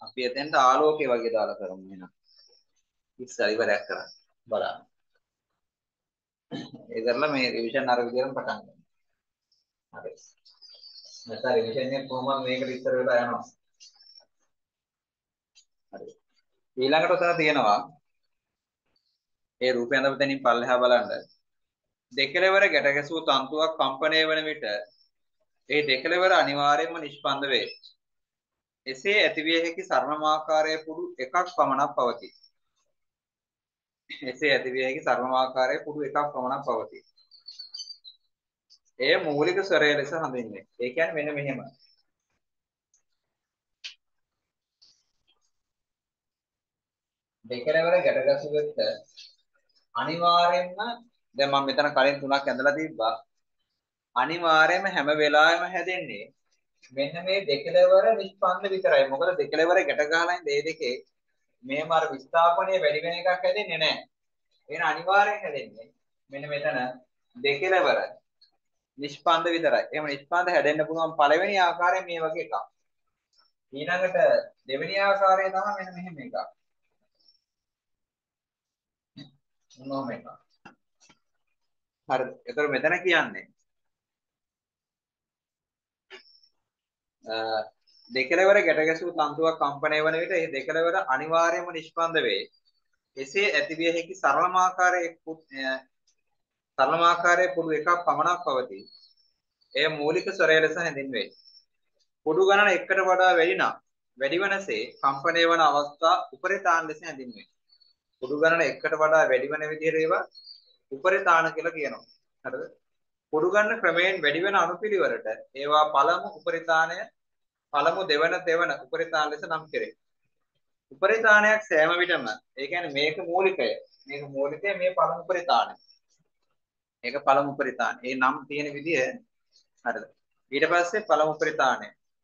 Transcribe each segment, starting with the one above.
අපි එතෙන්ට ආලෝකය වගේ දාලා කරමු එහෙනම්. ඉස්සර ඉවරයක් කරන්න. බලන්න. ඒ කරලා මේ රිවිෂන් අර විදිහටම පටන් ගන්න. හරි. නැත්නම් රිවිෂන් එක කොහොමද මේකට ඉස්සර වෙලා යනවා. හරි. ඊළඟට උතන තියෙනවා ඒ රූපය අඳපු තැනින් පල්ලෙහා බලන්න. දෙකලවර ගැට ගැසූ තන්තුවක් කම්පණය වන විට ඒ දෙකලවර අනිවාර්යයෙන්ම නිෂ්පන්ද වේ. එසේ ඇතිවිය හැකි සර්වමාකාරයේ පුඩු එකක් පමණක් පවතී. එසේ ඇතිවිය හැකි සර්වමාකාරයේ පුඩු එකක් පමණක් පවතී. එය මූලික ස්වරය ලෙස හඳුන්වන්නේ. ඒ කියන්නේ මෙන්න මෙහෙම. දෙකලවර ගැට ගැසුවෙත් අනිවාර්යයෙන්ම දැන් මම මෙතන කලින් තුනක් ඇඳලා තිබ්බා. අනිවාර්යයෙන්ම හැම වෙලාවෙම හැදෙන්නේ මෙන්න මේ දෙකලවර නිෂ්පන්ද විතරයි. මොකද දෙකලවර ගැට ගහලා ඉඳ මේ දෙකේ මේම අර විස්ථාපනය වැඩි වෙන එකක් හැදෙන්නේ නැහැ. එහෙනම් අනිවාර්යෙන් හැදෙන්නේ මෙන්න මෙතන දෙකලවර නිෂ්පන්ද විතරයි. එහෙම නිෂ්පන්ද හැදෙන්න පුළුවන් පළවෙනි ආකාරය මේ වගේ එකක්. ඊළඟට දෙවෙනි ආකාරය තමයි මෙන්න මෙහෙම එකක්. මොනවාම එකක්. හරිද? ඒතර මෙතන කියන්නේ දෙකලවර ගැට ගැසූ තන්තුවක් කම්පණය වන විට ඒ දෙකලවර අනිවාර්යයෙන්ම නිෂ්පන්ද වේ. එසේ ඇතිවිය හැකි සරලමාකාරයේ පුඩු එකක් පමණක් පවතී. එය මූලික ස්වරය ලෙස හැඳින්වේ. පුඩු ගණන එකට වඩා වැඩි නම් වැඩිවනසේ කම්පණය වන අවස්ථා උපරිතාන ලෙස හැඳින්වේ. පුඩු ගණන එකට වඩා වැඩි වෙන විදිහට ඒවා උපරිතාන කියලා කියනවා. හරිද? පුඩු ගණන ක්‍රමයෙන් වැඩි වෙන අනුපිළිවෙලට ඒවා පළමු දෙවන උපරිතාන ලෙස නම් කෙරේ. උපරිතානයක් සෑම විටම ඒ කියන්නේ මේක මූලිකය. මේක මූලිකය මේ පළමු උපරිතානය. මේක පළමු උපරිතානය. ඒ නම් තියෙන විදිය හරිද? ඊට පස්සේ පළමු උපරිතානය.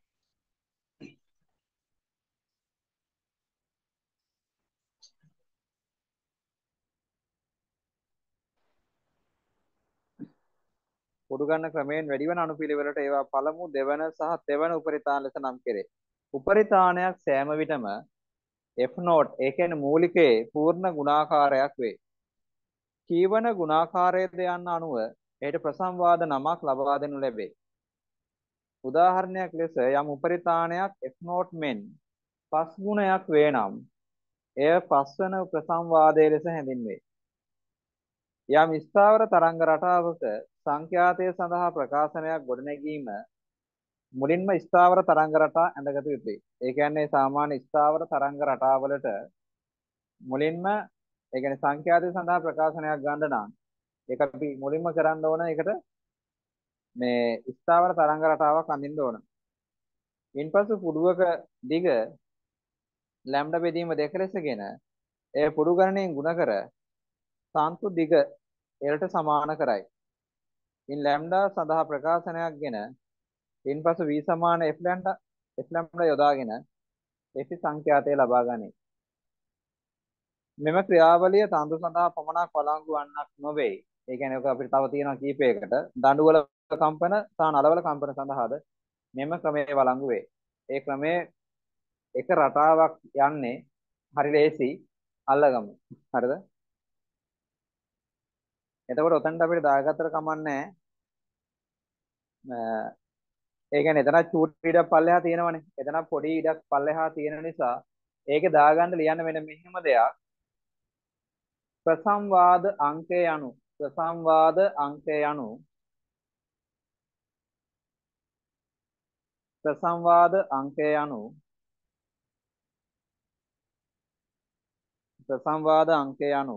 පුඩු ගන්න ක්‍රමයෙන් වැඩි වෙන අනුපිළිවෙලට ඒවා පළමු දෙවන සහ තෙවන උපරිතාන ලෙස නම් කෙරේ. උපරිතානයක් සෑම විටම F නෝට් ඒ කියන්නේ මූලිකයේ පූර්ණ ගුණාකාරයක් වේ. කීවන ගුණාකාරයේද යන්න අනුව එයට ප්‍රසම්වාද නමක් ලබා දෙනු ලැබේ. උදාහරණයක් ලෙස යම් උපරිතානයක් F නෝට් මෙන් පස් ගුණයක් වේ නම් එය පස්වන ප්‍රසම්වාදයේ ලෙස හැඳින්වේ. යම් ස්ථාවර තරංග රටාවක සංඛ්‍යාතය සඳහා ප්‍රකාශනයක් ගොඩනැගීම මුලින්ම ස්ථාවර තරංග රටා ඇඳගත යුතුයි. ඒ කියන්නේ සාමාන්‍ය ස්ථාවර තරංග රටාවලට මුලින්ම ඒ කියන්නේ සංඛ්‍යාතය සඳහා ප්‍රකාශනයක් ගන්න නම් ඒක අපි මුලින්ම කරන්න ඕන ඒකට මේ ස්ථාවර තරංග රටාවක් අඳින්න ඕන. ඉන්පසු පුඩුවක දිග ලැම්ඩා බෙදීම දෙක ලෙසගෙන එය පුඩු ගණනයෙන් ගුණ කර තන්තු දිග Lට සමාන කරයි. ඉන් ලැම්ඩා සඳහා ප්‍රකාශනයක්ගෙන ඉන්පසු v සමාන f ලැම්ඩා යොදාගෙන f සංඛ්‍යාතය ලබා ගනී. මෙම ක්‍රියාවලිය තන්තු සඳහා පමණක් වළංගු වන්නක් නොවේ. ඒ කියන්නේ ඔක අපිට තව තියෙනවා කීපයකට. දඬුවල කම්පන සහ නලවල කම්පන සඳහාද මෙම ක්‍රමය වළංගු වේ. ඒ ක්‍රමයේ එක රටාවක් යන්නේ හරි ලේසි අල්ලගමු. හරිද? එතකොට ඔතනට අපිට දාගත්තට කමන්නේ ඒ කියන්නේ එතන චූටි ඉඩක් පල්ලෙහා තියෙනවනේ. එතන පොඩි ඉඩක් පල්ලෙහා තියෙන නිසා ඒකේ දාගන්න ලියන්න වෙන මෙහෙම දෙයක්. ප්‍රසම්වාද අංකය යනු ප්‍රසම්වාද අංකය යනු ප්‍රසම්වාද අංකය යනු ප්‍රසම්වාද අංකය යනු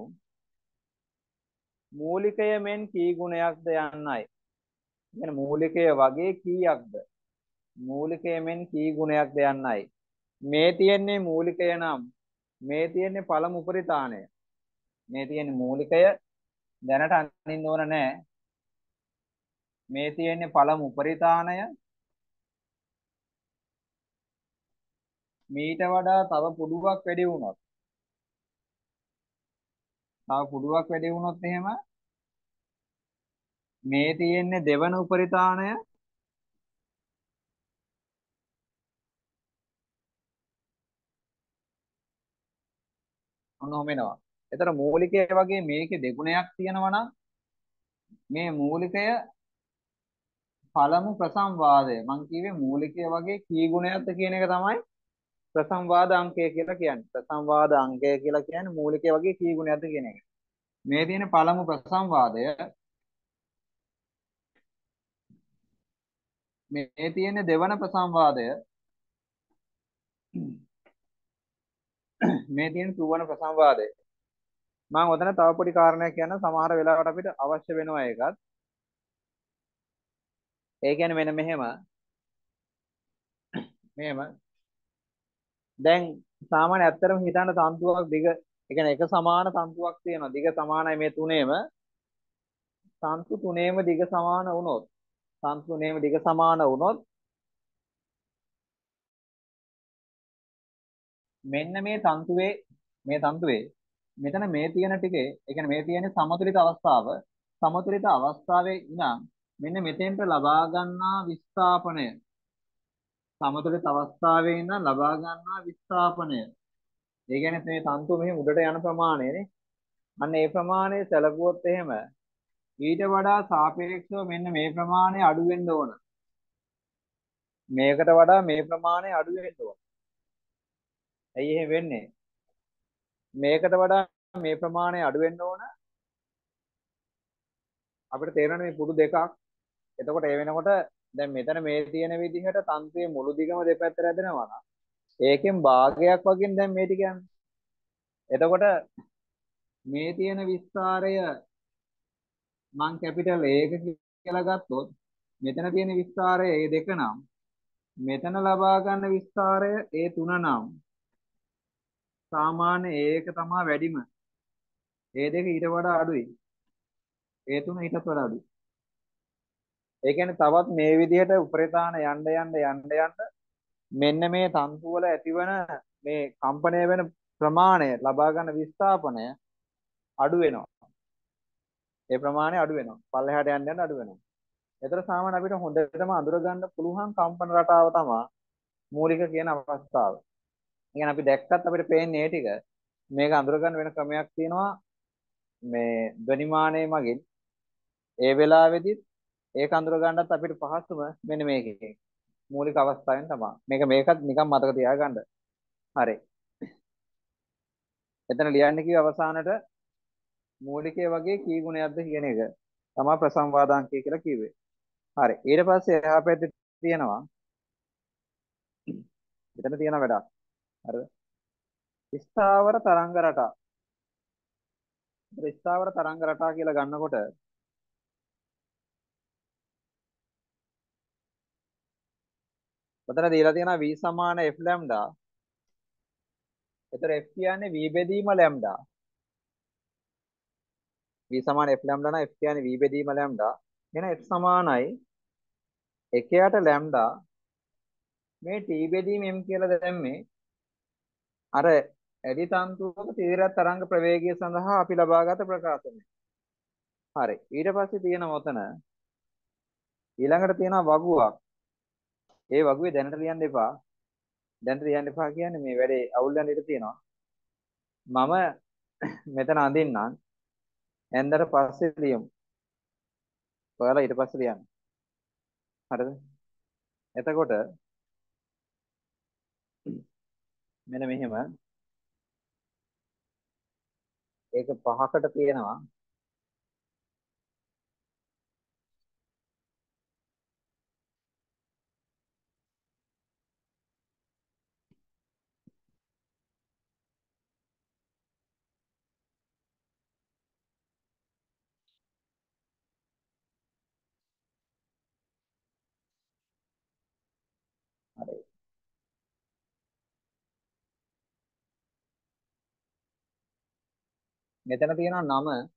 මූලිකය මෙන් කී ගුණයක්ද යන්නයි. කියන්නේ මූලිකය වගේ කීයක්ද? මූලිකය මෙන් කී ගුණයක්ද යන්නයි. මේ තියෙන්නේ මූලිකය නම් මේ තියෙන්නේ පළමු උපරිතානය. මේ තියෙන්නේ මූලිකය දැනට අනින්න ඕන නැහැ. මේ තියෙන්නේ පළමු උපරිතානය. මීට වඩා තව පුඩුවක් වැඩි වුණොත් එහෙම මේ තියෙන්නේ දෙවන උපරිතානය. ඔන්න ඔහම එනවා. එතන මූලිකය වගේ මේකේ දෙගුණයක් තියෙනවා නම් මේ මූලිකය පළමු ප්‍රසංවාදය. මං කිව්වේ මූලිකය වගේ කී ගුණයක්ද කියන එක තමයි ප්‍රසංවාද අංකය කියලා කියන්නේ. ප්‍රසංවාද අංකය කියලා කියන්නේ මූලිකය වගේ කී ගුණයක්ද කියන එක. මේ තියෙන පළමු ප්‍රසංවාදය, මේ තියෙන දෙවන ප්‍රසංවාදය, මේ තියෙන තුන්වන ප්‍රසංවාදය. මම ඔතන තව පොඩි කාරණයක් කියන්න, සමහර වෙලාවට අපිට අවශ්‍ය වෙනවා ඒකත්. ඒ කියන්නේ මෙන්න මෙහෙම මෙහෙම දැන් සාමාන්‍ය ඇත්තටම හිතන්න තන්තුවක් දිග, ඒ කියන්නේ එක සමාන තන්තුවක් තියෙනවා. දිග සමානයි මේ තුනේම. තන්තු තුනේම දිග සමාන වුණොත්, තන්තු තුනේම දිග සමාන වුණොත් මෙන්න මේ තන්තුවේ මෙතන මේ තියෙන ටිකේ, ඒ කියන්නේ මේ තියෙන සමතුලිත අවස්ථාව, සමතුලිත අවස්ථාවේ ඉඳන් මෙන්න මෙතෙන්ට ලබා ගන්නා විස්ථාපනය, සමතුලිත අවස්ථාවේ ඉඳන් ලබා ගන්නා විස්ථාපනය, ඒ කියන්නේ මේ තන්තුව මෙහි උඩට යන ප්‍රමාණයනේ. අන්න ඒ ප්‍රමාණය සැලකුවොත් එහෙම ඊට වඩා සාපේක්ෂව මෙන්න මේ ප්‍රමාණය අඩු වෙන්න ඕන. මේකට වඩා මේ ප්‍රමාණය අඩු වෙන්න ඕන. ඇයි එහෙම වෙන්නේ? මේකට වඩා මේ ප්‍රමාණය අඩු වෙන්න ඕන. අපිට තේරෙන මේ පුඩු දෙකක්. එතකොට ඒ වෙනකොට දැන් මෙතන මේ තියෙන විදිහට තන්තුවේ මුළු දිගම දෙපැත්තට ඇදෙනවා නම් ඒකෙන් භාගයක් වගේ දැන් මේ ටික යන්නේ. එතකොට මේ තියෙන විස්තරය මං කැපිටල් A එක කියලා ගත්තොත් මෙතන තියෙන විස්තරය A2 නම් මෙතන ලබා ගන්න විස්තරය A3 නම් සාමාන්‍ය A1 තමයි වැඩිම. A2 ඊට වඩා අඩුයි. A3 ඊටත් වඩා අඩුයි. ඒ කියන්නේ තවත් මේ විදිහට උපරිතාන යන්න මෙන්න මේ තන්තු වල ඇතිවන මේ කම්පණය වෙන ප්‍රමාණය ලබා ගන්න විස්ථාපනය අඩු වෙනවා. ඒ ප්‍රමාණය අඩු වෙනවා. පල්ලෙහාට යන්න අඩු වෙනවා. ඒතර සාමාන්‍ය අපිට හොඳටම අඳුර ගන්න පුළුවන් කම්පන රටාව තමයි මූලික කියන අවස්ථාව. ඒ කියන්නේ අපි දැක්කත් අපිට පේන්නේ මේ ටික. මේක අඳුර ගන්න වෙන ක්‍රමයක් තියෙනවා. මේ ධ්වනිමානයේ මගින් ඒ වෙලාවේදීත් ඒක අඳුර ගන්නත් අපිට පහසුම මෙන්න මේකේ මූලික අවස්ථාවෙන් තමයි. මේකත් නිකන් මතක තියාගන්න. හරි. එතන ලියන්න කිව්ව අවසානට මූලිකයේ වගේ කී ගුණයක්ද කියන එක තමයි ප්‍රසංවාදාංකය කියලා කිව්වේ. හරි. ඊට පස්සේ එහා පැත්තේ තියෙනවා, එතන තියෙන වැඩක්. හරිද? ස්ථාවර තරංග රටා. ස්ථාවර තරංග රටා කියලා ගන්නකොට ඔතන දීලා තියෙනවා v සමාන f ලැම්ඩා. එතකොට f කියන්නේ v බෙදීම ලැම්ඩා. v සමාන f ලැම්ඩා නම් f කියන්නේ v බෙදීම ලැම්ඩා. එහෙනම් f සමානයි 1ට ලැම්ඩා මේ t බෙදීම m කියලා දැම්මේ අර ඇඩි තන්තුවක තීව්‍ර තරංග ප්‍රවේගය සඳහා අපි ලබාගත් ප්‍රකාශනය. හරි. ඊට පස්සේ තියෙනවා ඔතන ඊළඟට තියෙනවා වගුවක්. ඒ වගුවේ දැනට ලියන්න එපා. දැනට ලියන්න එපා කියන්නේ මේ වැඩේ අවුල් යන ඉඩ තියෙනවා. මම මෙතන අඳින්නම්. එන්දට පස්සේ ලියමු. ඔයාලා ඊට පස්සේ ලියන්න. හරිද? එතකොට මෙන්න මෙහෙම ඒක පහකට තියෙනවා. හරි. මෙතන තියෙනවා 9,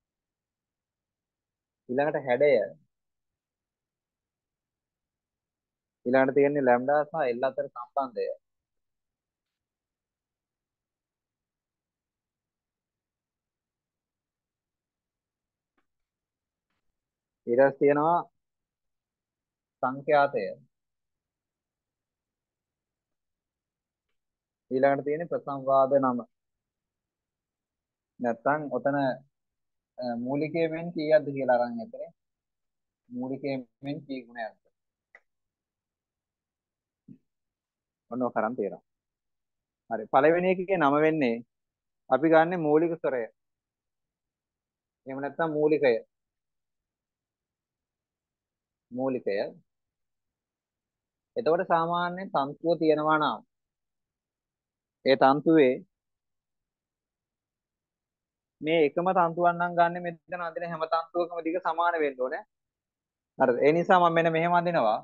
ඊළඟට හැඩය, ඊළඟට තියෙන්නේ ලැම්ඩා සහ L අතර සම්බන්ධය. ඊට පස්සේ තියෙනවා සංඛ්‍යාතය. ඊළඟට තියෙන්නේ ප්‍රසංවාද 9. නැත්තම් ඔතන මූලිකයේ මෙන් කීයක්ද කියලා අරන් ඇතරේ මූලිකයේ මෙන් කී ගුණයක්ද ඔන්න ඔක කරන් තියෙනවා. හරි පළවෙනි එකේ නම වෙන්නේ අපි ගන්න මූලික ස්වරය. එහෙම නැත්නම් මූලිකය. මූලිකය. එතකොට සාමාන්‍යයෙන් තන්තුව තියෙනවා නම් ඒ තන්තුවේ මේ එකම තන්තුවක් නම් ගන්න මෙතන අඳින හැම තන්තුවකම දිග සමාන වෙන්න ඕනේ. හරිද? ඒ නිසා මම මෙන්න මෙහෙම අඳිනවා.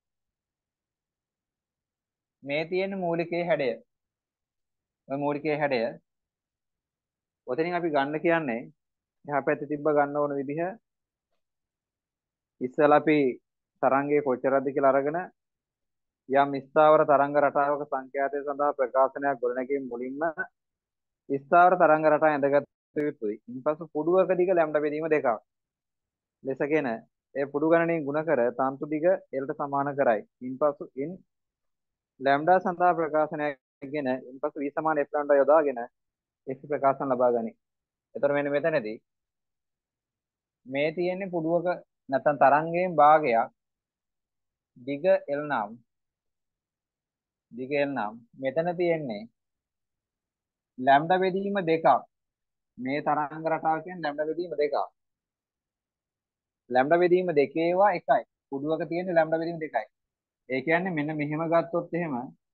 මේ තියෙන මූලිකයේ හැඩය. ඔය මූලිකයේ හැඩය. ඔතනින් අපි ගන්න කියන්නේ එහා පැත්තේ තිබ්බ ගන්න ඕන විදිහ ඉස්සෙල්ලා අපි තරංගයේ කොච්චරද කියලා අරගෙන යම් ස්ථාවර තරංග රටාවක සංඛ්‍යාතය සඳහා ප්‍රකාශනයක් ගොඩනැගීම මුලින්ම ස්ථාවර තරංග රටා ඇඳගත් යුතුයි. ඉන්පසු පුඩුවක දිග ලැම්ඩා බෙදීම දෙකක් ලෙසගෙන ඒ පුඩු ගණනින් ගුණ කර තන්තු දිග L ට සමාන කරයි. ඉන්පසු in ලැම්ඩා සඳහා ප්‍රකාශනයක්ගෙන ඉන්පසු v සමාන f ලැම්ඩා යොදාගෙන f ප්‍රකාශන ලබා ගනී. එතකොට මෙන්න මෙතනදී මේ තියෙන්නේ පුඩුවක නැත්නම් තරංගයෙන් භාගයක් දිග L නම් දිග L නම් මෙතන තියෙන්නේ ලැම්ඩා බෙදීම දෙකක්. මේ තරංග රටාව කියන්නේ ලැම්ඩා බෙදීම දෙකක්. ලැම්ඩා බෙදීම දෙකේවා එකයි. පුඩුවක තියෙන ලැම්ඩා බෙදීම දෙකයි. ඒ කියන්නේ මෙන්න මෙහෙම ගත්තොත් එහෙම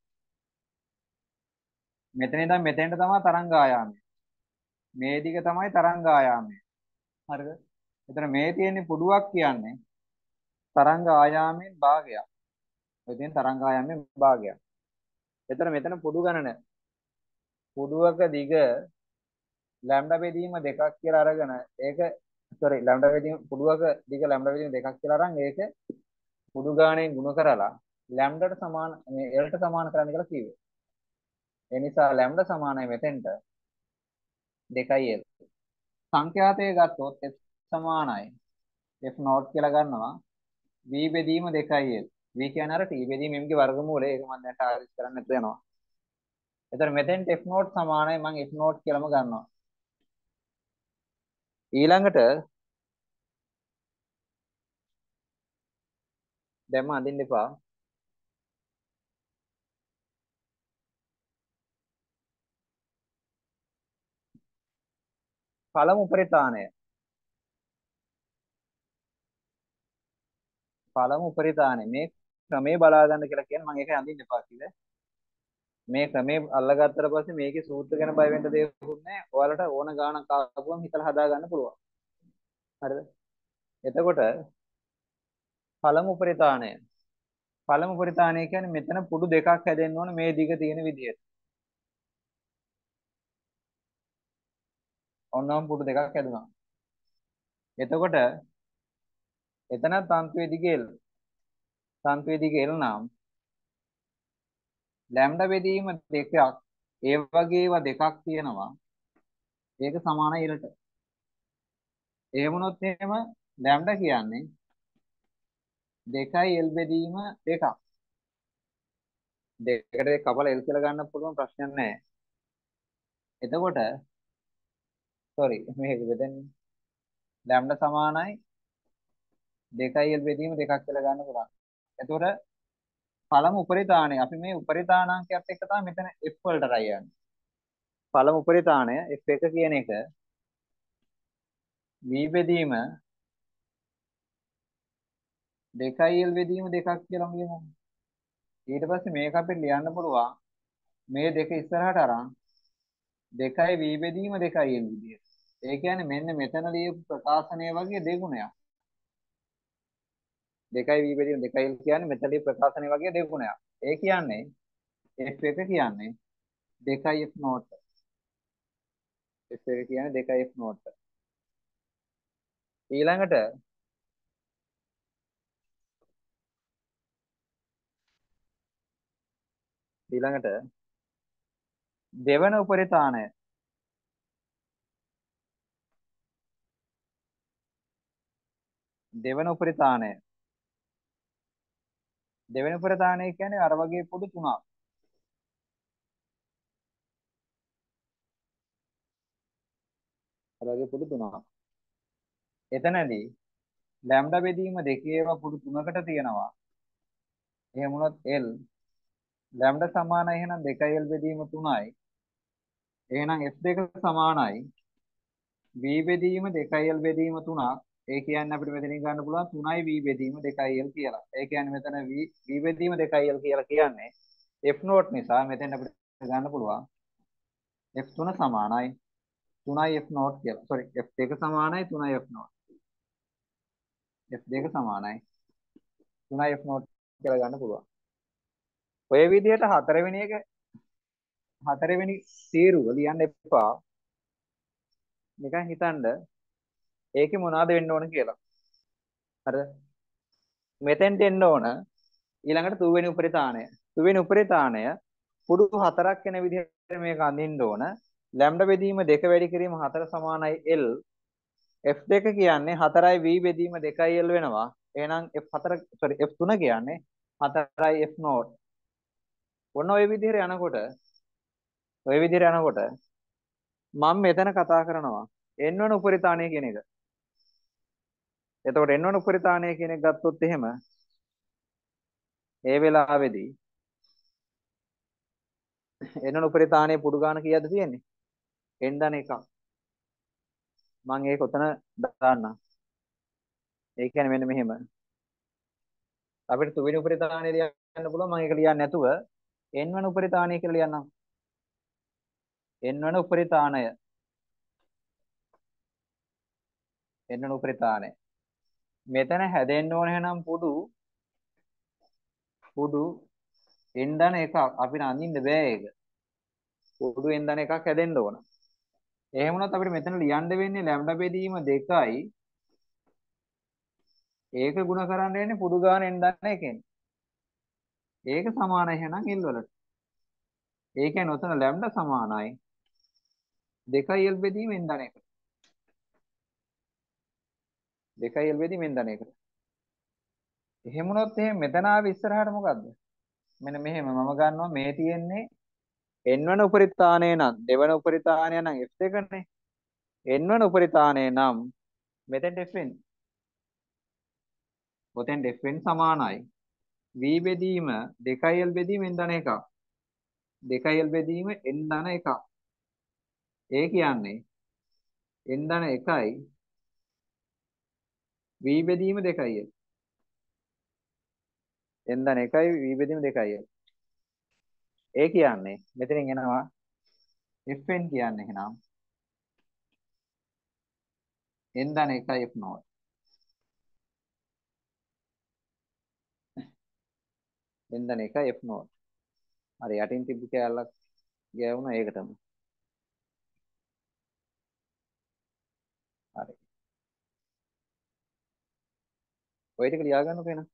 මෙතන ඉඳන් මෙතෙන්ට තමයි තරංග ආයාමය. මේ දිග තමයි තරංග ආයාමය. හරිද? එතන මේ තියෙන පුඩුවක් කියන්නේ තරංග ආයාමයෙන් භාගයක්. ඔය තියෙන තරංග ආයාමයෙන් භාගයක්. එතන මෙතන පුඩු ගණන පුඩුවක දිග ලැම්ඩා බෙදීම දෙකක් කියලා අරගෙන ඒක ලැම්ඩා බෙදීම පුඩුවක දිග ලැම්ඩා බෙදීම දෙකක් කියලා අරන් ඒක පුඩු ගාණයෙන් ගුණ කරලා ලැම්ඩාට සමාන මේ L ට සමාන කරන්න කියලා කිව්වේ. ඒ නිසා ලැම්ඩා සමානයි මෙතෙන්ට 2L. සංඛ්‍යාතය ගත්තොත් f සමානයි f නෝට් කියලා ගන්නවා v බෙදීම 2L. v කියන්නේ අර t බෙදීම m ගේ වර්ගමූලය. ඒක මම දැන් ටාගට් කරන්න නැතුව යනවා. එතන මෙතෙන්ට f නෝට් සමානයි මම f නෝට් කියලාම ගන්නවා. ඊළඟට දැම්ම අඳින්න එපා. පළමු උපරිතාණය. පළමු උපරිතාණය මේ ක්‍රමේ බලා ගන්න කියලා කියන්නේ මම ඒක අඳින්න එපා කිව්වේ. මේ ක්‍රමේ අල්ලගත්තට පස්සේ මේකේ සූත්‍ර ගැන බය වෙන්න දෙයක් නැහැ. ඔයාලට ඕන ගානක් ආවම හිතලා හදා ගන්න පුළුවන්. හරිද? එතකොට පළමු උපරිතාණය. පළමු උපරිතාණය කියන්නේ මෙතන පුඩු දෙකක් හැදෙන්න ඕන මේ දිග තියෙන විදිහට. ඔන්නම පුඩු දෙකක් හැදුනා. එතකොට එතන තන්තුවේ දිග L. තන්තුවේ දිග L නම් ලැම්ඩා බෙදීම දෙකක් ඒ වගේ ඒවා දෙකක් තියෙනවා. ඒක සමානයි L ට. ඒ වුණොත් එහෙම ලැම්ඩා කියන්නේ 2L බෙදීම දෙකක්. දෙකට දෙක කපලා L කියලා ගන්න පුළුවන් ප්‍රශ්නයක් නැහැ. එතකොට මේක බෙදන්නේ ලැම්ඩා සමානයි 2L බෙදීම දෙකක් කියලා ගන්න පුළුවන්. එතකොට පළමු උපරිතාණය අපි මේ උපරිතාණාංකයත් එක්ක තමයි මෙතන F වලට රයි යන්නේ. පළමු උපරිතාණය F1 කියන එක V බෙදීම 2L බෙදීම දෙකක් කියලා කියමු. ඊට පස්සේ මේක අපිට ලියන්න පුළුවන් මේ දෙක ඉස්සරහට අරන් 2යි V බෙදීම 2L විදියට. ඒ කියන්නේ මෙන්න මෙතන ලියපු ප්‍රකාශනය වගේ දෙගුණයක්. 2යි V බෙදීම 2L කියන්නේ මෙතන ලියපු ප්‍රකාශනය වගේ දෙගුණයක්. ඒ කියන්නේ F1 කියන්නේ 2F නෝට්. F1 කියන්නේ 2F නෝට්. ඊළඟට දෙවන උපරිතාණය දෙවන උපරිතාණය කියන්නේ අර වගේ පොඩු තුනක්. රජ පුඩු තුනක්. එතනදී ලැම්ඩා බෙදීම දෙකේ ඒවා පුඩු තුනකට තියෙනවා. එහෙම වුණොත් L ලැම්ඩා සමානයි එහෙනම් 2L බෙදීම 3යි. එහෙනම් F2 සමානයි V බෙදීම 2L බෙදීම 3ක්. ඒ කියන්නේ අපිට මෙතනින් ගන්න පුළුවන් 3යි V බෙදීම 2L කියලා. ඒ කියන්නේ මෙතන V බෙදීම 2L කියලා කියන්නේ F නෝට් නිසා මෙතෙන් අපිට ගන්න පුළුවන් F3 සමානයි 3යි F නෝට් කියලා. sorry F2 සමානයි 3යි F නෝට්. F2 සමානයි 3යි F නෝට් කියලා ගන්න පුළුවන්. ඔය විදිහට හතරවෙනි තීරුව ලියන්න එපා. නිකන් හිතන්න ඒකේ මොනවද වෙන්න ඕන කියලා. හරිද? මෙතෙන්ට එන්න ඕන ඊළඟට තුන්වෙනි උපරිතාණය. තුන්වෙනි උපරිතාණය පුඩු හතරක් වෙන විදිහට මේක අඳින්න ඕන. ලැම්ඩා බෙදීම 2 වැඩි කිරීම 4 සමානයි L. F2 කියන්නේ 4යි V බෙදීම 2යි L වෙනවා. එහෙනම් F3 කියන්නේ 4යි F නෝට්. ඔන්න ඔය විදිහට යනකොට මම මෙතන කතා කරනවා n වන උපරිතාණය කියන එක. එතකොට n වන උපරිතාණය කියන එක ගත්තොත් එහෙම ඒ වෙලාවේදී n වන උපරිතාණයේ පුඩු ගාන කීයද තියෙන්නේ? n දන එකක්. මම ඒක උතන දාන්නම්. ඒ කියන්නේ මෙන්න මෙහෙම. අපිට තුන්වෙනි උපරිතාණය ලියන්න පුළුවන්. මම ඒක ලියන්නේ නැතුව n වන උපරිතාණය කියලා ලියන්නම්. n වන උපරිතාණය. n වන උපරිතාණය. මෙතන හැදෙන්න ඕන එහෙනම් පුඩු n දන එකක්. අපිට අඳින්න බෑ ඒක. පුඩු n දන එකක් හැදෙන්න ඕන. එහෙම වුණොත් අපිට මෙතන ලියන්න වෙන්නේ ලැම්ඩා බෙදීම 2යි. ඒක ಗುಣ කරන්න වෙන්නේ පුඩු ගාන n දන එකෙන්. ඒක සමානයි එහෙනම් L වලට. ඒ කියන්නේ ඔතන ලැම්ඩා සමානයි 2යි L බෙදීම n දන එකට. 2යි L බෙදීම n දන එකට. එහෙම වුණොත් එහෙනම් මෙතන ආවේ ඉස්සරහට මොකද්ද? මෙන්න මෙහෙම මම ගන්නවා මේ තියෙන්නේ n වන උපරිතාණය නම් දෙවන උපරිතාණය නම් f එකනේ. n වන උපරිතාණය නම් මෙතෙන්ට f වෙන්නේ. ඔතෙන්ට f වෙන සමානයි v බෙදීම 2l බෙදීම n ධන එකක්. 2l බෙදීම n ධන එකක්. ඒ කියන්නේ n ධන 1යි v බෙදීම 2l. n ධන 1යි v බෙදීම 2l. ඒ කියන්නේ මෙතනින් එනවා fn කියන්නේ එහෙනම් n ධන 1යි f නෝට්. n ධන 1යි f නෝට්. හරි යටින් තිබ්බ කැලලක් ගෑවුණා ඒකටම. හරි. ඔය ටික ලියා ගන්නකො එහෙනම්.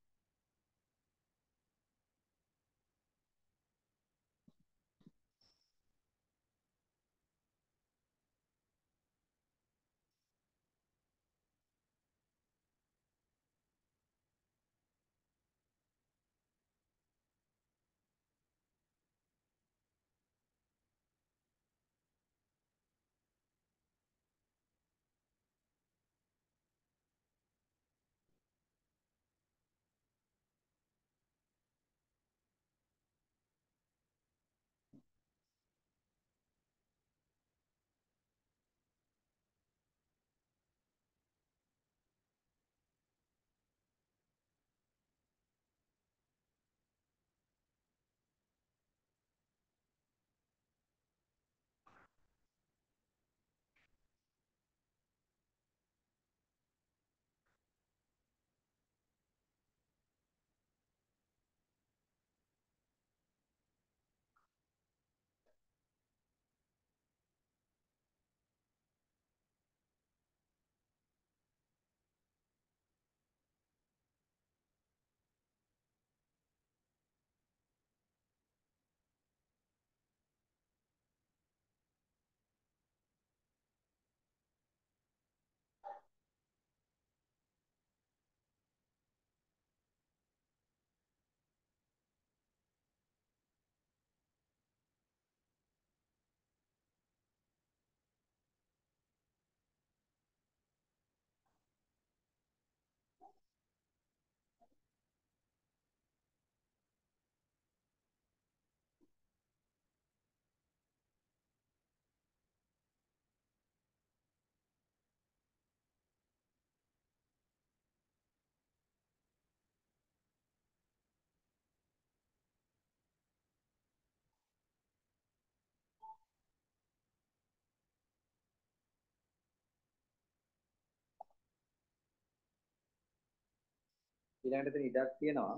ඊළඟට එතන ඉඩක් තියෙනවා.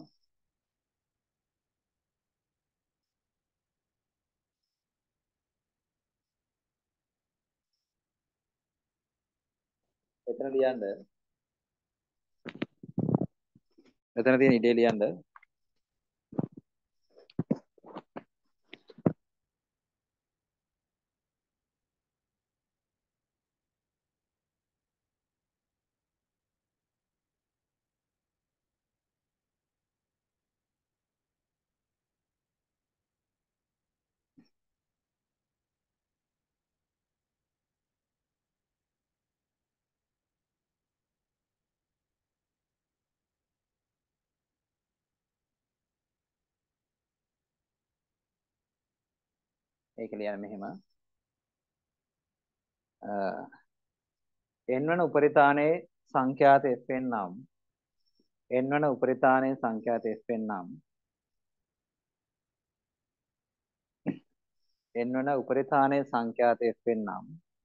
එතන ලියන්න. එතන තියෙන ඉඩේ ලියන්න. ඒක ලියන්න මෙහෙම. n වන උපරිතානයේ සංඛ්‍යාත fn නම් n වන උපරිතානයේ සංඛ්‍යාත fn නම් n වන උපරිතානයේ සංඛ්‍යාත fn නම්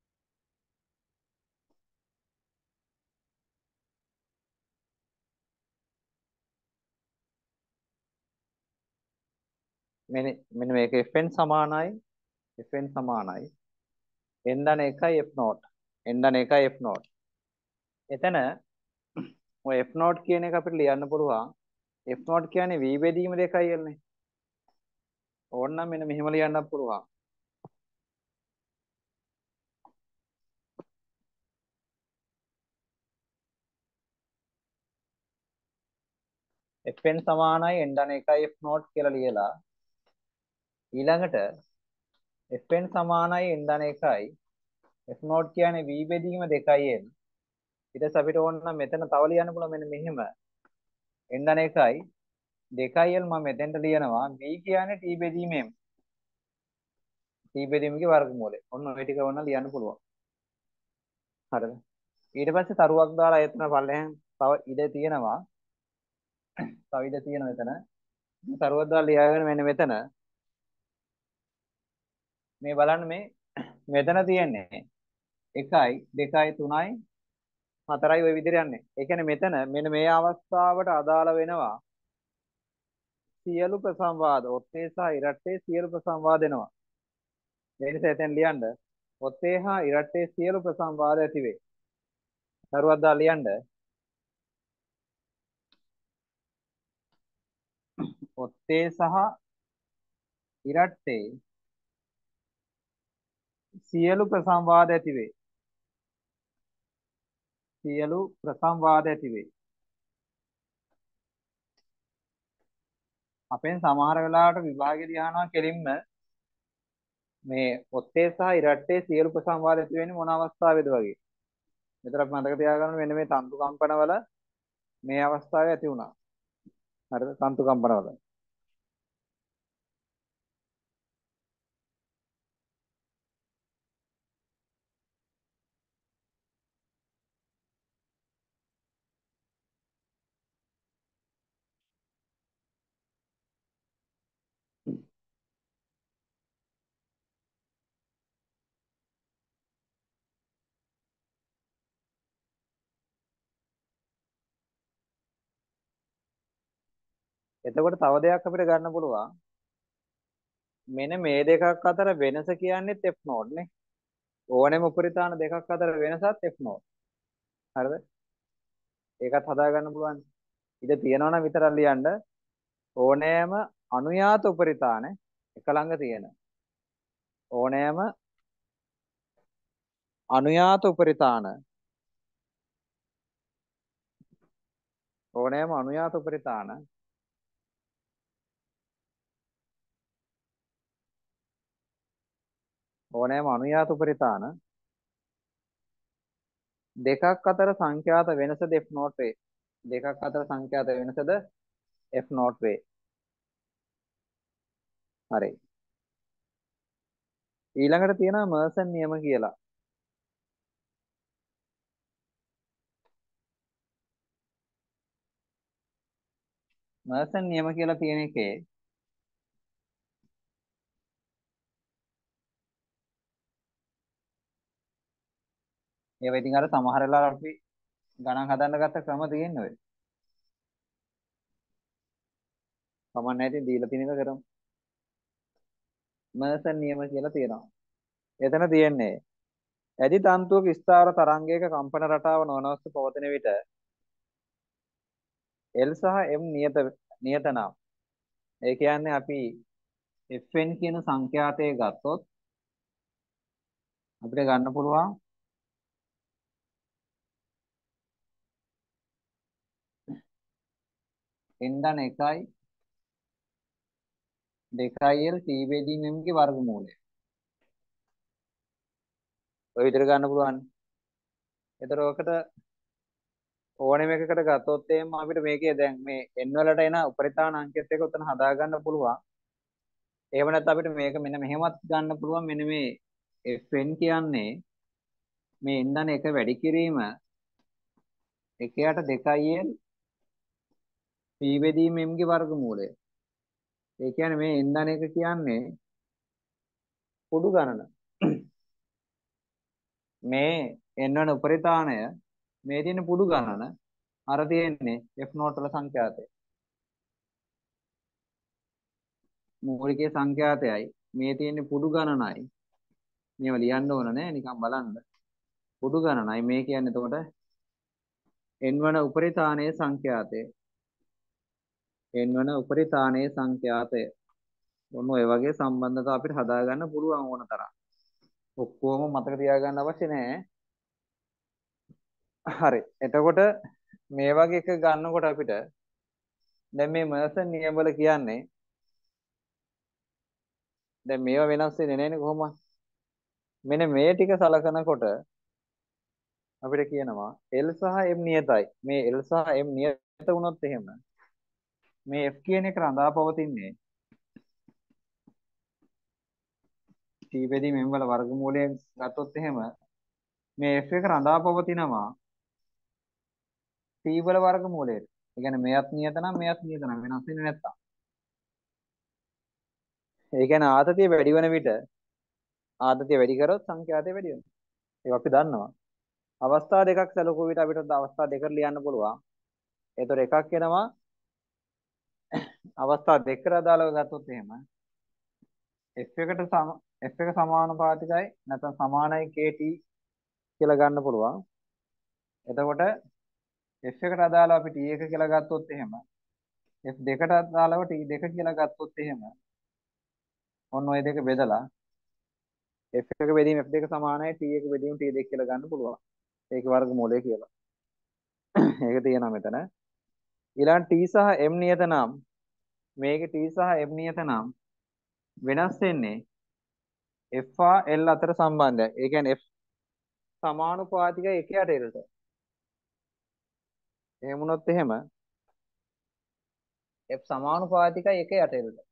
මෙන්න මේක fn සමානයි fn සමානයි n ධන 1යි f naught n ධන 1යි f naught. එතන ඔය f naught කියන එක අපිට ලියන්න පුළුවන්. f naught කියන්නේ v බෙදීම 2යි නේ. ඕනනම් මෙන්න මෙහෙම ලියන්නත් පුළුවන්. fn සමානයි n ධන 1යි f naught කියලා ලියලා ඊළඟට fn සමානයි n ධන 1යි f naught කියන්නේ v බෙදීම 2යි n. ඊට පස්සේ අපිට ඕන නම් මෙතන තව ලියන්න පුළුවන් මෙන්න මෙහෙම n ධන 1යි 2යි l මම මෙතෙන්ට ලියනවා v කියන්නේ t බෙදීම m. t බෙදීමගේ වර්ගමූලය. ඔන්න ඔය ටික ඕන ලියන්න පුළුවන්. හරිද? ඊට පස්සේ තරුවක් දාලා එතන පල්ලෙහාන් තව ඉඩ තියෙනවා. තව ඉඩ තියෙනවා එතන. තරුවක් දාලා ලියාගෙන මෙන්න මෙතන මේ බලන්න මේ මෙතන තියෙන්නේ 1යි 2යි 3යි 4යි ওই විදිහට යන්නේ. ඒ කියන්නේ මෙතන මෙන්න මේ අවස්ථාවට අදාළ වෙනවා සියලු ප්‍රසංවාද ඔත්තේ සහ ඉරට්ටේ සියලු ප්‍රසංවාද එනවා. ඒ නිසා එතෙන් ලියන්න ඔත්තේ හා ඉරට්ටේ සියලු ප්‍රසංවාද ඇති වේ. තරුවක් දාලා ලියන්න ඔත්තේ සහ ඉරට්ටේ සියලු ප්‍රසංවාද ඇති වේ. සියලු ප්‍රසංවාද ඇති වේ. අපෙන් සමහර වෙලාවට විභාගෙදී අහනවා කෙලින්ම මේ ඔත්තේ සහ ඉරට්ටේ සියලු ප්‍රසංවාද ඇති වෙන්නේ මොන අවස්ථාවේද වගේ. මෙතනක් මතක තියාගන්න මෙන්න මේ තන්තු කම්පනවල මේ අවස්ථාවේ ඇති වුණා. හරිද? තන්තු කම්පනවල. එතකොට තව දෙයක් අපිට ගන්න පුළුවන්. මෙන්න මේ දෙකක් අතර වෙනස කියන්නේත් F node නේ. ඕනෙම උපරිතාන දෙකක් අතර වෙනසත් F node. හරිද? ඒකත් හදා ගන්න පුළුවන්. ඉත තියෙනවා නම් විතරක් ලියන්න. ඕනෑම අනුයාත උපරිතාන එක ළඟ තියෙන ඕනෑම අනුයාත උපරිතාන ඕනෑම අනුයාත උපරිතාන ඕනෑම අනුයාත උපරිතාන දෙකක් අතර සංඛ්‍යාත වෙනසද F naught වේ. දෙකක් අතර සංඛ්‍යාත වෙනසද F naught වේ. හරි. ඊළඟට තියෙනවා මර්සන් නියම කියලා. මර්සන් නියම කියලා තියෙන එකේ ඒවා ඉතින් අර සමහර වෙලාවට අපි ගණන් හදන්න ගත්ත ක්‍රම තියෙන්නේ ඔය. කමන්නේ නැති දීලා තියෙන එක කරමු. මර්සන් නියම කියලා තියෙනවා. එතන තියෙන්නේ ඇදි තන්තුවක ස්ථාවර තරංගයක කම්පන රටාව නොනවස්ව පවතින විට L සහ M නියත නම්. ඒ කියන්නේ අපි Fn කියන සංඛ්‍යාතය ගත්තොත් අපිට ගන්න පුළුවන් n 1 2l t බෙදීම m ගේ වර්ගමූලය. ඔය විදිහට ගන්න පුළුවන්. ඒතර ඔකට ඕනෙම එකකට ගත්තොත් එහෙම අපිට මේකේ දැන් මේ n වලට එන උපරිතාන අංකයත් එක්ක උතන හදා ගන්න පුළුවන්. එහෙම නැත්නම් අපිට මේක මෙන්න මෙහෙමත් ගන්න පුළුවන්. මෙන්න මේ fn කියන්නේ මේ n 1 වැඩි කිරීම 1යට 2l p බෙදීම m ගේ වර්ගමූලය. ඒ කියන්නේ මේ n 1 කියන්නේ කුඩු ගණන. මේ n වන උපරිතාණය මේ තියෙන පුඩු ගණන අර තියෙන්නේ f0 වල සංඛ්‍යාතය. මූලිකයේ සංඛ්‍යාතයයි මේ තියෙන්නේ පුඩු ගණනයි. මේව ලියන්න ඕන නෑ නිකන් බලන්න. පුඩු ගණනයි මේ කියන්නේ එතකොට n වන උපරිතාණයේ සංඛ්‍යාතය. n වන උපරිතාණයේ සංඛ්‍යාතය. ඔන්න ඔය වගේ සම්බන්ධතා අපිට හදාගන්න පුළුවන් ඕන තරම්. ඔක්කොම මතක තියාගන්න අවශ්‍ය නෑ. හරි. එතකොට මේ වගේ එක ගන්නකොට අපිට දැන් මේ මර්සන් නියම වල කියන්නේ දැන් මේවා වෙනස් වෙන්නේ නැහැනේ කොහොමද? මෙන්න මේ ටික සලකනකොට අපිට කියනවා L සහ M නියතයි. මේ L සහ M නියත වුණොත් එහෙම මේ F කියන එක රඳා පවතින්නේ T බෙදීම M වල වර්ගමූලයෙන් ගත්තොත් එහෙම මේ F එක රඳා පවතිනවා T වල වර්ගමූලයට. ඒ කියන්නේ මෙයත් නියත නම් මෙයත් නියත නම් වෙනස් වෙන්නේ නැත්තම්. ඒ කියන්නේ ආතතිය වැඩි වෙන විට ආතතිය වැඩි කරොත් සංඛ්‍යාතය වැඩි වෙනවා. ඒක අපි දන්නවා. අවස්ථා දෙකක් සැලකුව විට අපිට අවස්ථා දෙකකට ලියන්න පුළුවන්. ඒතර එකක් එනවා අවස්ථා දෙකකට අදාළව ගත්තොත් එහෙම F එක සමානුපාතිකයි නැත්නම් සමානයි KT කියලා ගන්න පුළුවන්. එතකොට F එකට අදාළව අපි T1 කියලා ගත්තොත් එහෙම F දෙකට අදාළව T2 කියලා ගත්තොත් එහෙම ඔන්න ඔය දෙක බෙදලා F එක බෙදීම F2 සමානයි T1 බෙදීම T2 කියලා ගන්න පුළුවන්. ඒකේ වර්ගමූලය කියලා. ඒක තියෙනවා මෙතන. ඊළඟ T සහ M නියත නම් මේකේ T සහ M නියත නම් වෙනස් වෙන්නේ F හා L අතර සම්බන්ධය. ඒ කියන්නේ F සමානුපාතිකයි 1ට L ට. එහෙම වුණොත් එහෙම F සමානුපාතිකයි 1ට L ට.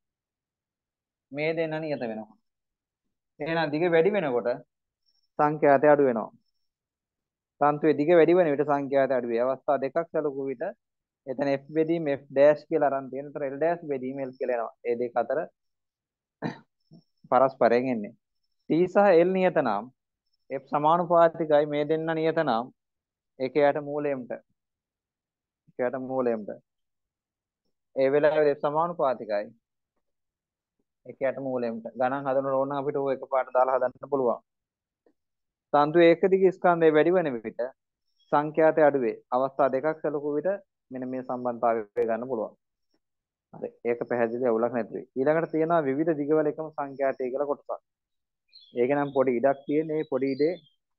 මේ දෙන්න නියත වෙනවා. එහෙනම් දිග වැඩි වෙනකොට සංඛ්‍යාතය අඩු වෙනවා. තන්තුවේ දිග වැඩි වෙන විට සංඛ්‍යාතය අඩු වේ. අවස්ථා දෙකක් සැලකුව විට එතන F බෙදීම F ඩෑෂ් කියලා අරන් තියෙන. ඒතර L ඩෑෂ් බෙදීම L කියලා එනවා. ඒ දෙක අතර පරස්පරයෙන් එන්නේ. T සහ L නියත නම් F සමානුපාතිකයි මේ දෙන්න නියත නම් එකයට මූලයෙන්ට. එකයට මූලයෙන්ට. ඒ වෙලාවේ F සමානුපාතිකයි එකයට මූලයෙන්ට. ගණන් හදනකොට ඕන අපිට ඔය එකපාරට දාලා හදන්න පුළුවන්. තන්තු ඒක දිගේ ස්කන්ධය වැඩි වෙන විට සංඛ්‍යාතය අඩු වේ. අවස්ථා දෙකක් සැලකුව විට මෙන්න මේ සම්බන්ධතාවය ගන්න පුළුවන්. හරි. ඒක පැහැදිලි අවුලක් නැති වෙයි. ඊළඟට තියෙනවා විවිධ දිගවල එකම සංඛ්‍යාතය කියලා කොටසක්. ඒක නම් පොඩි ඉඩක් තියෙන. මේ පොඩි ඉඩේ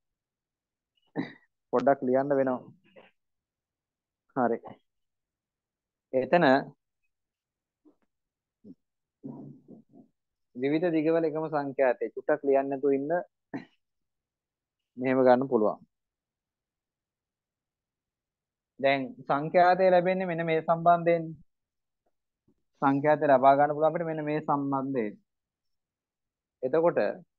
පොඩ්ඩක් ලියන්න වෙනවා. හරි. එතන විවිධ දිගවල එකම සංඛ්‍යාතය චුට්ටක් ලියන්න නැතුව ඉන්න මෙහෙම ගන්න පුළුවන්. දැන් සංඛ්‍යාතය ලැබෙන්නේ මෙන්න මේ සම්බන්ධයෙන්. සංඛ්‍යාතය ලබා ගන්න පුළුවන් අපිට මෙන්න මේ සම්බන්ධයෙන්. එතකොට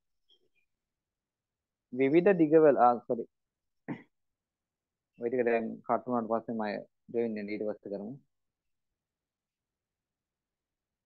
විවිධ දිගවල sorry ඔය ටික දැන් කට් වුණාට පස්සේ මම ගෙවෙන්නේ ඊට පස්සේ කරමු.